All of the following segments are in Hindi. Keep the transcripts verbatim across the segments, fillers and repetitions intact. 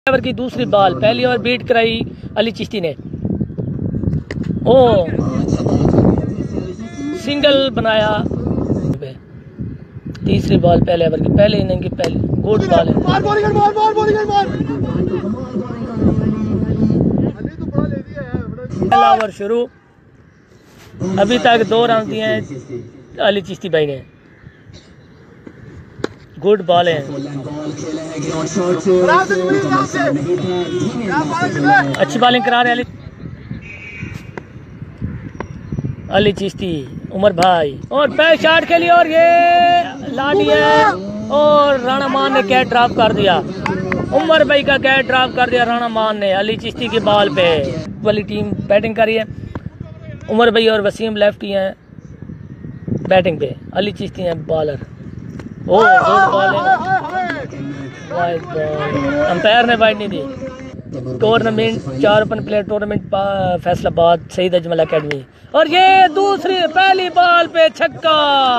ओवर की दूसरी बॉल, पहली ओवर बीट कराई अली चिश्ती ने। ओ सिंगल बनाया। तीसरी बॉल पहले ओवर की, पहले इनिंग की पहली गुड बॉल है। पहला ओवर शुरू, अभी तक दो रन दिए हैं अली चिश्ती भाई ने। गुड बॉल है, अच्छी बॉलिंग करा रहे अली अली चिश्ती। उमर भाई और पैर शॉट के लिए, और ये लाडी है और राणा मान ने कैच ड्रॉप कर दिया। उमर भाई का कैच ड्रॉप कर दिया राणा मान ने अली चिश्ती की बॉल पे। वाली टीम बैटिंग कर रही है, उमर भाई और वसीम लेफ्टी हैं बैटिंग पे, अली चिश्ती हैं bowler. Oh good bowling, umpire ने वाइड नहीं दी। टूर्नामेंट चार open player tournament Faisalabad Shaheed Ajmal academy, और ये दूसरी पहली बॉल पे छक्का।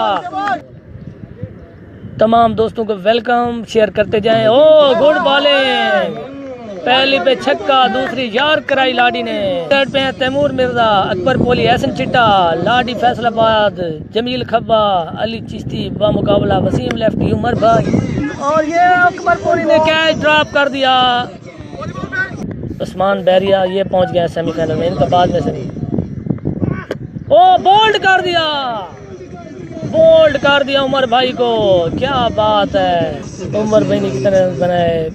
तमाम दोस्तों को वेलकम, शेयर करते जाएं। ओ गुड बॉलिंग, पहली पे छक्का, दूसरी यार कराई लाडी ने। थर्ड पे तैमूर मिर्जा, अकबर पोली, ahsan चिट्टा, लाडी फैसलाबाद, जमील खब्बा, अली चिश्ती बामुकाबला वसीम लेफ्टी, उमर भाई, और ये अकबर पोली ने कैच ड्रॉप कर दिया। उस्मान बैरिया ये पहुंच गया सेमीफाइनल में, इनका बाद में सही। ओ बोल्ड कर दिया, बोल्ड कर दिया उमर भाई को, क्या बात है। उमर भाई ने कितने रन बनाए।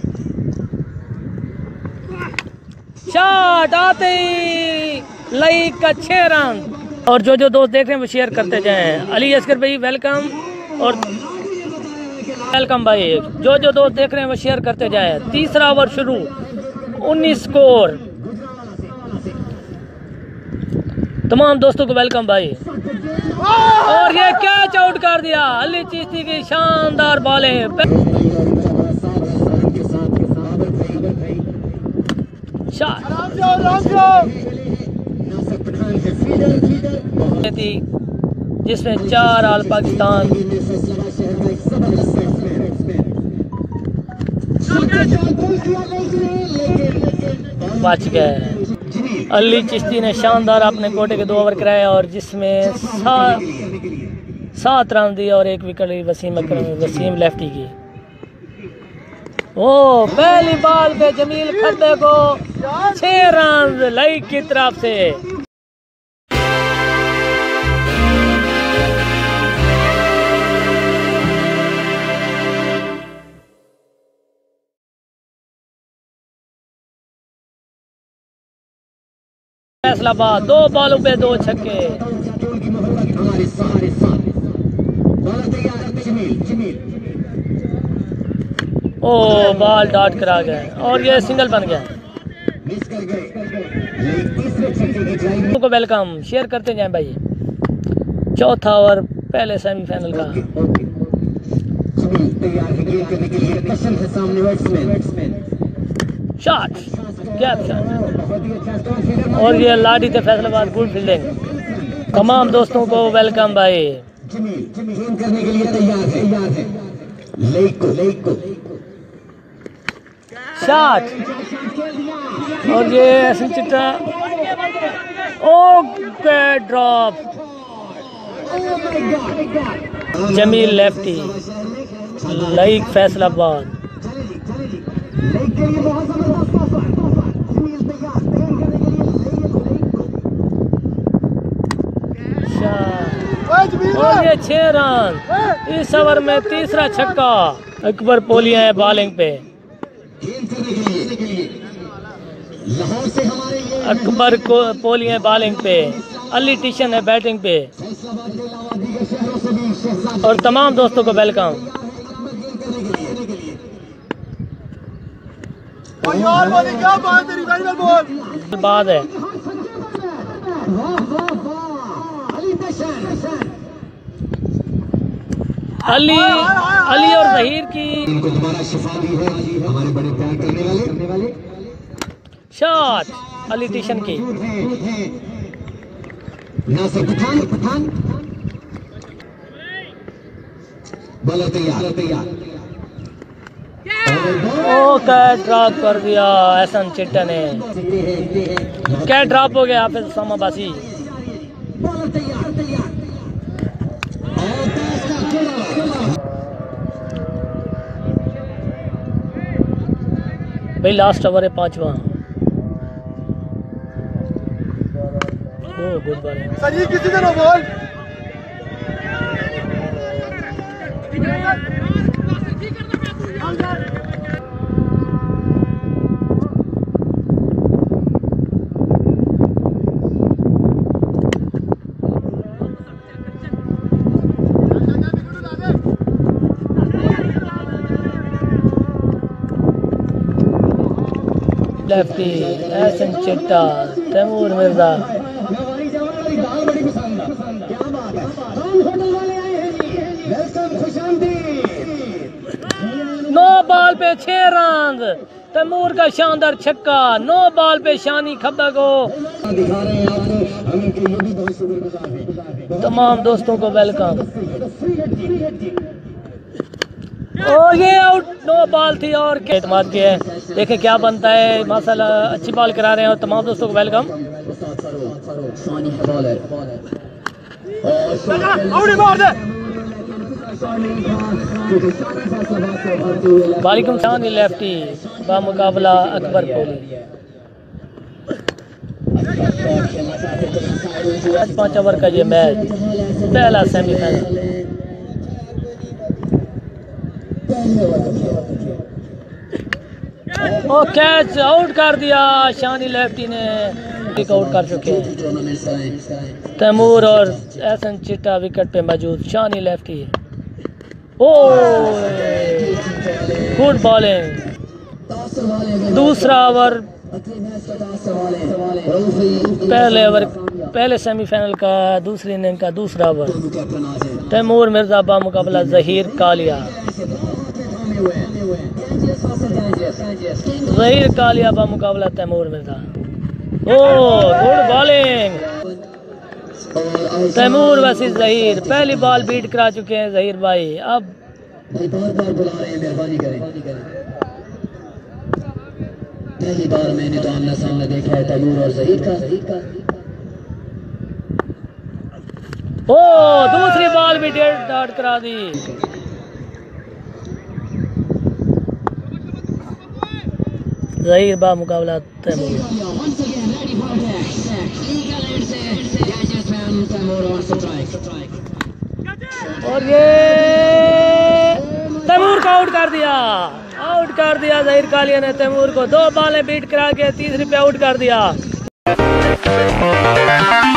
शॉट आते ही लाइक का छह रन। और जो जो दोस्त देख रहे हैं वो शेयर करते जाएं। अली असगर भाई वेलकम, और वेलकम भाई। जो जो दोस्त देख रहे हैं वो शेयर करते जाएं। तीसरा ओवर शुरू, उन्नीस स्कोर। तमाम दोस्तों को वेलकम भाई। और ये कैच आउट कर दिया अली चिश्ती की शानदार बॉलिंग। थी जिसमें चार आल पाकिस्तान बच गए। अली चिश्ती ने शानदार अपने कोटे के दो ओवर कराए, और जिसमें सात सात रन दिए और एक विकेट ली वसीम वसीम लेफ्टी की। ओ पहली बॉल पे जमील खब्बे को छह रन लाइक की तरफ से। फैसलाबाद दो बॉलों पे दो छक्के। ओ बॉल डॉट करा गया और ये सिंगल बन गया। को वेलकम, शेयर करते जाएं भाई। चौथा ओवर पहले सेमीफाइनल का। शॉट, गैप शॉट, और ये लाडी थे फैसलाबाद, गुड फील्डिंग। तमाम दोस्तों को वेलकम भाई। करने के लिए तैयार है, तैयार है। लेको, लेको। शॉट, और ये ahsan Chitta, oh drop, Jameel lefty, लाइक फैसलाबाद। और ये छह रन इस ओवर में, तीसरा छक्का। अकबर पोली है बॉलिंग पे। अकबर को पोली है बॉलिंग पे, अली टिशन है बैटिंग पे। और तमाम दोस्तों को वेलकम। बाद है अली अली और जहीर की इनको दोबारा शिफा दी है हमारे बड़े प्यार करने वाले। शॉट अली टिशन की। पठान पठान बॉलर तैयार तैयार ओ कैच ड्रॉप कर दिया अहसन चिट्टा ने। कैच ड्रॉप हो गया फिर समाबासी। भाई लास्ट ओवर है पांचवा। ओ गुड बॉल सही किसी का नो बॉल। लेफ्टी अहसन चिट्टा तैमूर मिर्जा। नो बॉल पे छह रन तैमूर का शानदार छक्का। नो बॉल पे शानी खब्बा को। तमाम दोस्तों को वेलकम। और ये आउट नो बॉल थी और क्या एतमाद किया है। देखें क्या बनता है। माशाल्लाह अच्छी बॉल करा रहे हैं और तमाम दोस्तों को वेलकम। वालेकुम शानी लेफ्टी बामुकाबला अकबर पोली। आज पाँच ओवर का ये मैच पहला सेमीफाइनल। ओ कैच आउट कर दिया शानी लेफ्टी ने। आउट कर चुके हैं तैमूर और अहसन चिट्टा विकेट पे मौजूद। Shani lefty oh good bowling. दूसरा ओवर पहले ओवर पहले सेमीफाइनल का दूसरी इनिंग का दूसरा ओवर। तैमूर मिर्जा बा मुकाबला जहीर कालिया। जहीर कालिया बा मुकाबला Taimur Mirza. Oh good bowling. Taimur Wasi Zaheer पहली बॉल बीट करा चुके हैं जहीर भाई। अब पहली बार मैंने तो आमना सामना देखा है तैमूर और जहीर का। ओ दूसरी बॉल भी डेड डॉट करा दी। जहीर बा मुकाबला तैमूर। और ये तैमूर को आउट कर दिया। आउट कर दिया ज़हीर कालिया ने तैमूर को। दो बॉलें बीट करा के तीसरी पे आउट कर दिया।